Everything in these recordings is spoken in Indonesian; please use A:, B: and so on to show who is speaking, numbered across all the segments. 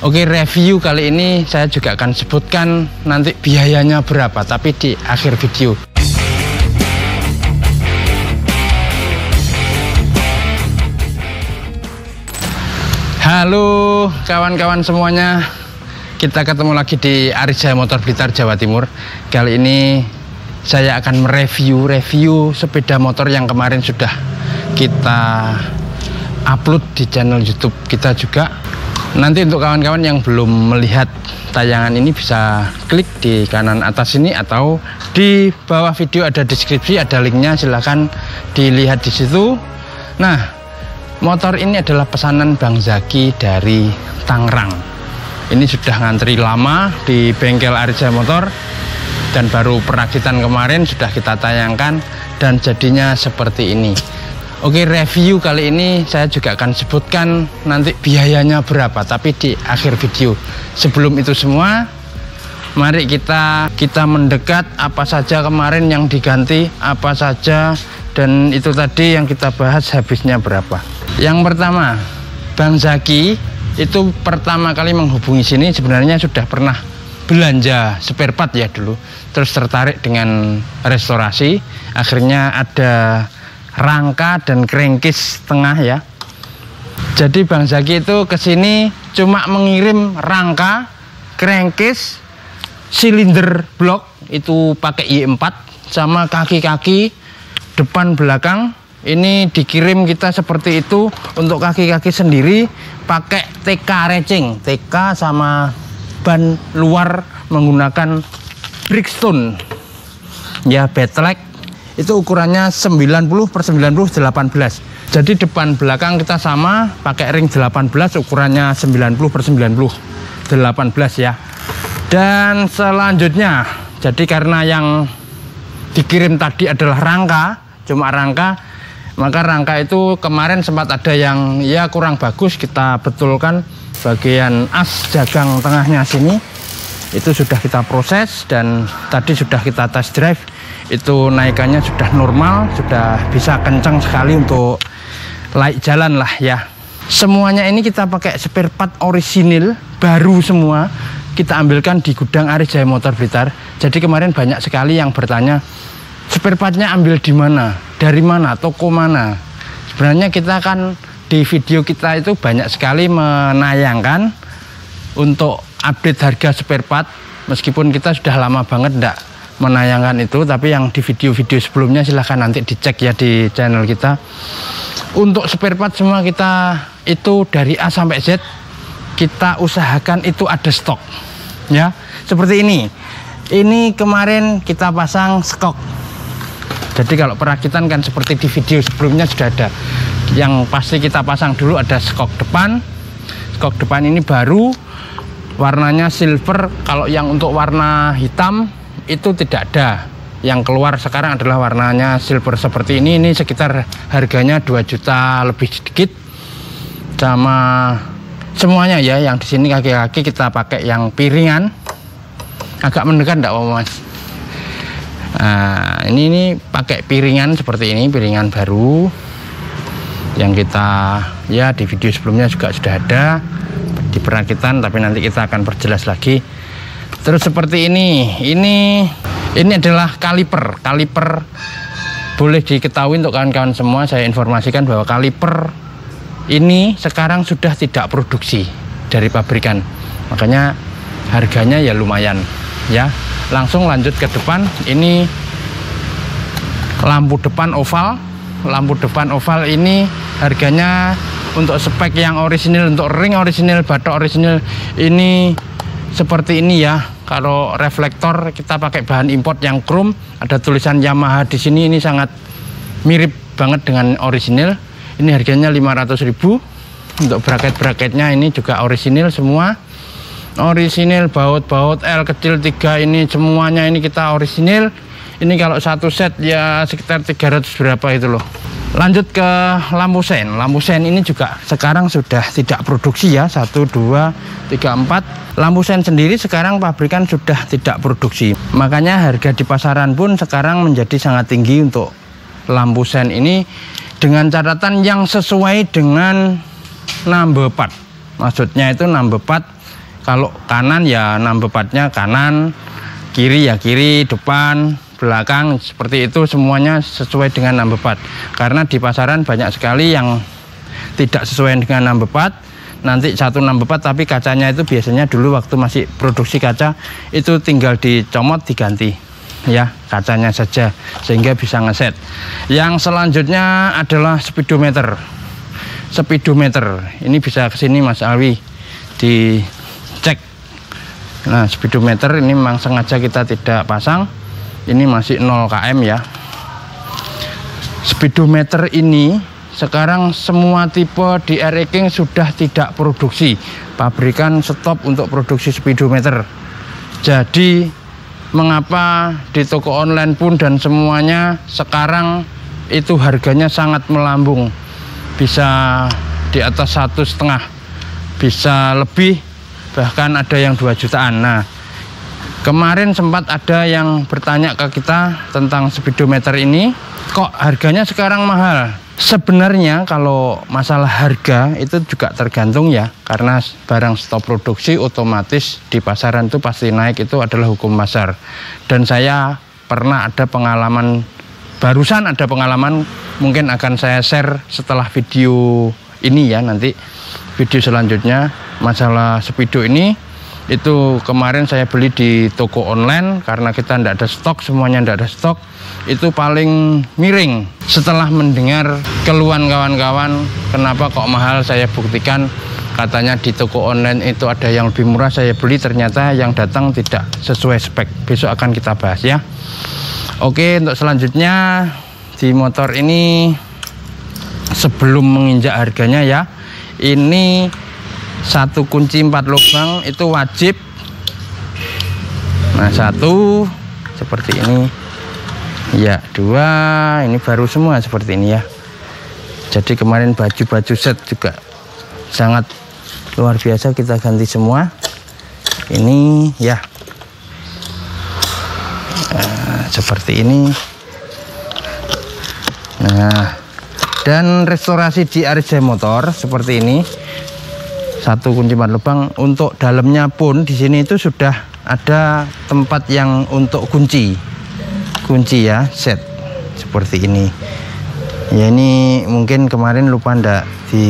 A: Oke, review kali ini saya juga akan sebutkan nanti biayanya berapa, tapi di akhir video. Halo kawan-kawan semuanya, kita ketemu lagi di Arijaya Motor Blitar, Jawa Timur. Kali ini saya akan mereview sepeda motor yang kemarin sudah kita upload di channel YouTube kita juga. Nanti untuk kawan-kawan yang belum melihat tayangan ini bisa klik di kanan atas ini atau di bawah video ada deskripsi, ada linknya, silahkan dilihat di situ. Nah, motor ini adalah pesanan Bang Zaki dari Tangerang. Ini sudah ngantri lama di bengkel Arijaya Motor dan baru perakitan kemarin sudah kita tayangkan dan jadinya seperti ini. Oke, review kali ini saya juga akan sebutkan nanti biayanya berapa, tapi di akhir video. Sebelum itu semua, mari kita mendekat apa saja kemarin yang diganti, apa saja, dan itu tadi yang kita bahas habisnya berapa. Yang pertama, Bang Zaki itu pertama kali menghubungi sini sebenarnya sudah pernah belanja spare part ya dulu, terus tertarik dengan restorasi, akhirnya ada rangka dan crankcase tengah ya. Jadi Bang Zaki itu kesini cuma mengirim rangka, crankcase, silinder blok itu pakai Y4 sama kaki-kaki depan belakang ini dikirim kita seperti itu. Untuk kaki-kaki sendiri pakai TK racing, TK sama ban luar menggunakan Bridgestone ya, Betlek itu ukurannya 90/90 18. Jadi depan belakang kita sama pakai ring 18, ukurannya 90/90 18 ya. Dan selanjutnya, jadi karena yang dikirim tadi adalah rangka, cuma rangka, maka rangka itu kemarin sempat ada yang ya kurang bagus, kita betulkan. Bagian as jagang tengahnya sini itu sudah kita proses dan tadi sudah kita test drive, itu naikannya sudah normal, sudah bisa kencang sekali untuk laik jalan lah ya. Semuanya ini kita pakai spare part orisinil, baru semua, kita ambilkan di gudang Arijaya Motor Blitar. Jadi kemarin banyak sekali yang bertanya, spare partnya ambil di mana, dari mana, toko mana. Sebenarnya kita kan di video kita itu banyak sekali menayangkan untuk update harga spare part, meskipun kita sudah lama banget enggak menayangkan itu, tapi yang di video-video sebelumnya silahkan nanti dicek ya di channel kita. Untuk spare part semua kita itu dari A sampai Z kita usahakan itu ada stok ya, seperti ini kemarin kita pasang skok. Jadi kalau perakitan kan seperti di video sebelumnya sudah ada. Yang pasti kita pasang dulu ada skok depan. Skok depan ini baru, warnanya silver. Kalau yang untuk warna hitam itu tidak ada. Yang keluar sekarang adalah warnanya silver seperti ini. Ini sekitar harganya 2 juta lebih sedikit. Sama semuanya ya, yang di sini kaki-kaki kita pakai yang piringan. Agak mendekat enggak Mas? Nah, ini pakai piringan seperti ini, piringan baru yang kita ya di video sebelumnya juga sudah ada di perakitan, tapi nanti kita akan perjelas lagi. Terus seperti ini adalah kaliper boleh diketahui untuk kawan-kawan semua, saya informasikan bahwa kaliper ini sekarang sudah tidak produksi dari pabrikan, makanya harganya ya lumayan ya. Langsung lanjut ke depan, ini lampu depan oval. Lampu depan oval ini harganya untuk spek yang orisinil, untuk ring orisinil, batok orisinil ini seperti ini ya. Kalau reflektor kita pakai bahan import yang chrome, ada tulisan Yamaha di sini, ini sangat mirip banget dengan orisinil. Ini harganya 500.000. Untuk braket-braketnya ini juga orisinil semua. Orisinil, baut-baut L kecil 3 ini semuanya ini kita orisinil. Ini kalau satu set ya sekitar 300 berapa itu loh. Lanjut ke lampu sen. Lampu sen ini juga sekarang sudah tidak produksi ya. 1, 2, 3, 4. Lampu sen sendiri sekarang pabrikan sudah tidak produksi. Makanya harga di pasaran pun sekarang menjadi sangat tinggi untuk lampu sen ini, dengan catatan yang sesuai dengan number part. Maksudnya itu number part Kalau kanan ya numbepad-nya kanan, kiri ya kiri, depan, belakang, seperti itu semuanya sesuai dengan numbepad. Karena di pasaran banyak sekali yang tidak sesuai dengan numbepad, nanti satu numbepad tapi kacanya itu biasanya dulu waktu masih produksi kaca itu tinggal dicomot diganti ya kacanya saja sehingga bisa ngeset. Yang selanjutnya adalah speedometer. Ini bisa kesini Mas Alwi dicek. Nah, speedometer ini memang sengaja kita tidak pasang, ini masih 0 km ya. Speedometer ini sekarang semua tipe di RX King sudah tidak produksi, pabrikan stop untuk produksi speedometer. Jadi mengapa di toko online pun dan semuanya sekarang itu harganya sangat melambung, bisa di atas 1,5, bisa lebih, bahkan ada yang 2 jutaan. Nah, kemarin sempat ada yang bertanya ke kita tentang speedometer ini, kok harganya sekarang mahal? Sebenarnya kalau masalah harga itu juga tergantung ya, karena barang stop produksi otomatis di pasaran itu pasti naik, itu adalah hukum pasar. Dan saya pernah ada pengalaman, barusan ada pengalaman, mungkin akan saya share setelah video ini ya, nanti video selanjutnya masalah speedo ini. Itu kemarin saya beli di toko online karena kita tidak ada stok, semuanya tidak ada stok, itu paling miring. Setelah mendengar keluhan kawan-kawan kenapa kok mahal, saya buktikan katanya di toko online itu ada yang lebih murah, saya beli, ternyata yang datang tidak sesuai spek. Besok akan kita bahas ya. Oke, untuk selanjutnya di motor ini sebelum menginjak harganya ya, ini satu kunci 4 lubang itu wajib. Nah, satu seperti ini ya, 2 ini baru semua seperti ini ya. Jadi kemarin baju-baju set juga sangat luar biasa, kita ganti semua ini ya. Nah, seperti ini. Nah, dan restorasi di RJ Motor seperti ini, satu kunci 4 lubang. Untuk dalamnya pun di sini itu sudah ada tempat yang untuk kunci ya, set seperti ini ya. Ini mungkin kemarin lupa ndak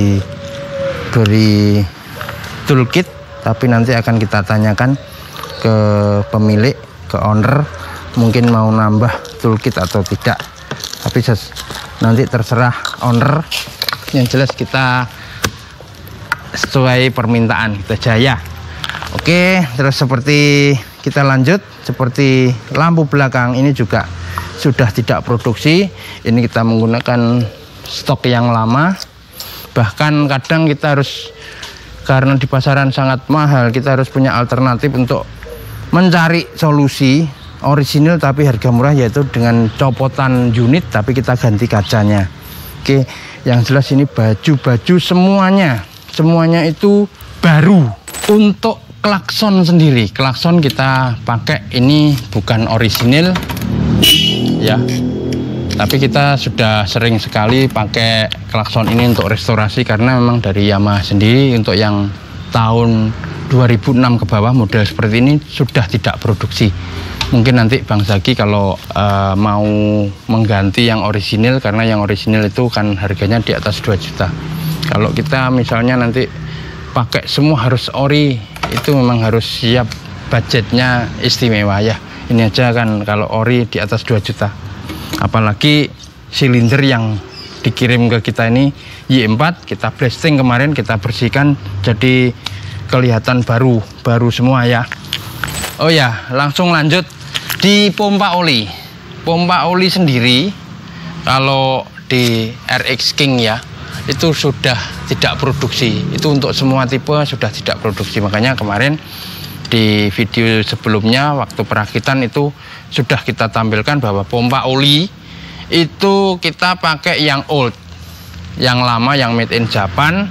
A: diberi toolkit, tapi nanti akan kita tanyakan ke pemilik, ke owner, mungkin mau nambah toolkit atau tidak, tapi nanti terserah owner. Yang jelas kita sesuai permintaan kita jaya. Oke, terus seperti kita lanjut, seperti lampu belakang ini juga sudah tidak produksi. Ini kita menggunakan stok yang lama, bahkan kadang kita harus, karena di pasaran sangat mahal, kita harus punya alternatif untuk mencari solusi orisinil tapi harga murah, yaitu dengan copotan unit tapi kita ganti kacanya. Oke, yang jelas ini baju-baju semuanya itu baru. Untuk klakson sendiri, klakson kita pakai ini bukan orisinil ya, tapi kita sudah sering sekali pakai klakson ini untuk restorasi karena memang dari Yamaha sendiri untuk yang tahun 2006 ke bawah model seperti ini sudah tidak produksi. Mungkin nanti Bang Zaki kalau mau mengganti yang orisinil, karena yang orisinil itu kan harganya di atas 2 juta. Kalau kita misalnya nanti pakai semua harus ori, itu memang harus siap, budgetnya istimewa ya. Ini aja kan kalau ori di atas 2 juta. Apalagi silinder yang dikirim ke kita ini Y4, kita blasting kemarin, kita bersihkan jadi kelihatan baru semua ya. Oh ya, langsung lanjut di pompa oli. Pompa oli sendiri kalau di RX King ya, itu sudah tidak produksi. Itu untuk semua tipe sudah tidak produksi. Makanya kemarin di video sebelumnya waktu perakitan itu sudah kita tampilkan bahwa pompa oli itu kita pakai yang old, yang lama, yang made in Japan,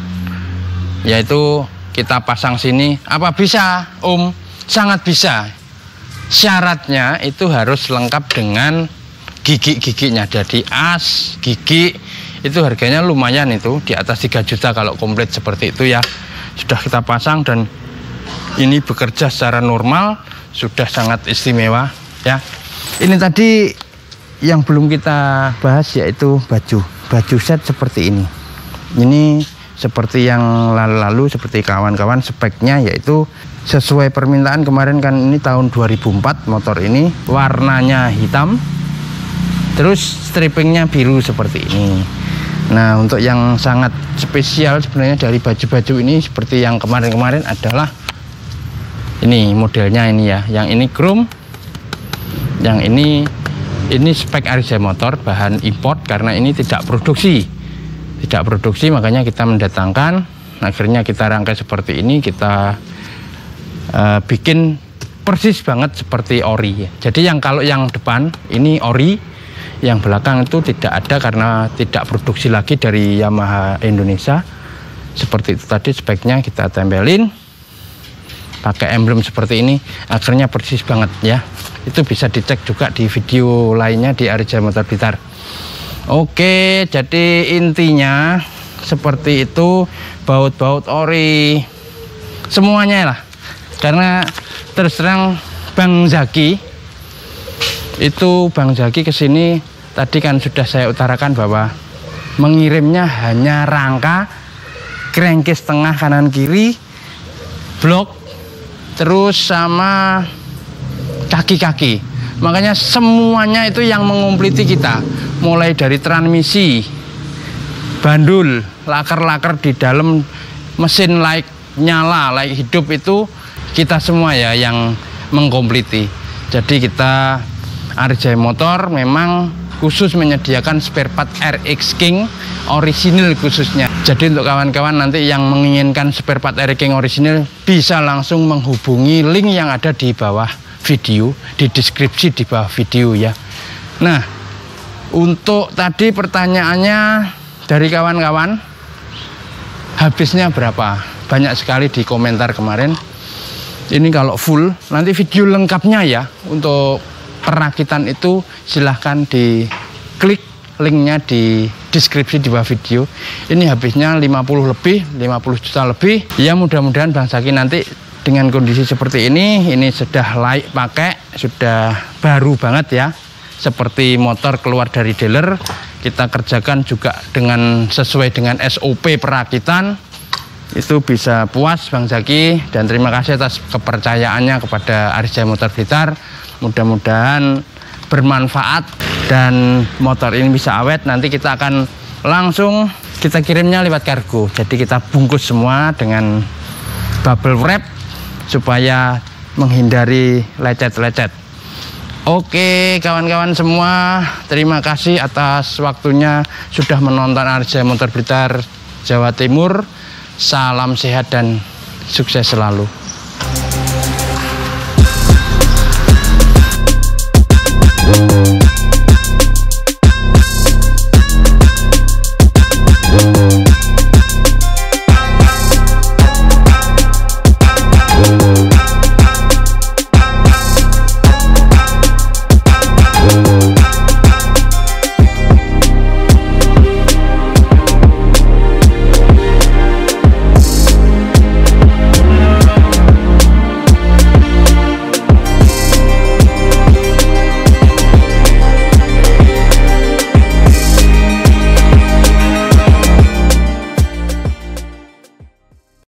A: yaitu kita pasang sini. Apa bisa, Om? Sangat bisa. Syaratnya itu harus lengkap dengan gigi-giginya. Jadi as, gigi, itu harganya lumayan, itu di atas 3 juta kalau komplit seperti itu ya. Sudah kita pasang dan ini bekerja secara normal, sudah sangat istimewa ya. Ini tadi yang belum kita bahas yaitu baju set seperti ini. Ini seperti yang lalu-lalu, seperti kawan-kawan, speknya yaitu sesuai permintaan kemarin kan, ini tahun 2004 motor ini, warnanya hitam, terus stripingnya biru seperti ini. Nah, untuk yang sangat spesial sebenarnya dari baju-baju ini seperti yang kemarin-kemarin adalah ini modelnya ini ya, yang ini chrome, yang ini spek RJ Motor, bahan import karena ini tidak produksi, makanya kita mendatangkan. Akhirnya kita rangkai seperti ini, kita bikin persis banget seperti ori ya. Jadi kalau yang depan ini ori, yang belakang itu tidak ada karena tidak produksi lagi dari Yamaha Indonesia. Seperti itu tadi speknya kita tempelin pakai emblem seperti ini, akhirnya persis banget ya. Itu bisa dicek juga di video lainnya di RJ Motor Blitar. Oke, jadi intinya seperti itu, baut-baut ori semuanya lah. Karena terus terang Bang Zaki kesini tadi kan sudah saya utarakan bahwa mengirimnya hanya rangka, crankcase tengah kanan kiri, blok, terus sama kaki-kaki. Makanya semuanya itu yang mengompliti kita, mulai dari transmisi, bandul, laker-laker di dalam mesin, like nyala, like hidup, itu kita semua ya yang mengkompliti. Jadi kita RJ Motor memang khusus menyediakan spare part RX King orisinil khususnya. Jadi untuk kawan-kawan nanti yang menginginkan spare part RX King orisinil bisa langsung menghubungi link yang ada di bawah video, di deskripsi di bawah video ya. Nah, untuk tadi pertanyaannya dari kawan-kawan, habisnya berapa? Banyak sekali di komentar kemarin. Ini kalau full, nanti video lengkapnya ya untuk perakitan itu silahkan diklik linknya di deskripsi di bawah video. Ini habisnya 50 juta lebih. Ya mudah-mudahan Bang Zaki nanti dengan kondisi seperti ini sudah layak pakai, sudah baru banget ya. Seperti motor keluar dari dealer, kita kerjakan juga dengan sesuai dengan SOP perakitan. Itu bisa puas Bang Zaki, dan terima kasih atas kepercayaannya kepada RJ Motor Blitar. Mudah-mudahan bermanfaat dan motor ini bisa awet. Nanti kita akan langsung kita kirimnya lewat kargo, jadi kita bungkus semua dengan bubble wrap supaya menghindari lecet-lecet. Oke kawan-kawan semua, terima kasih atas waktunya sudah menonton RJ Motor Blitar Jawa Timur. Salam sehat dan sukses selalu.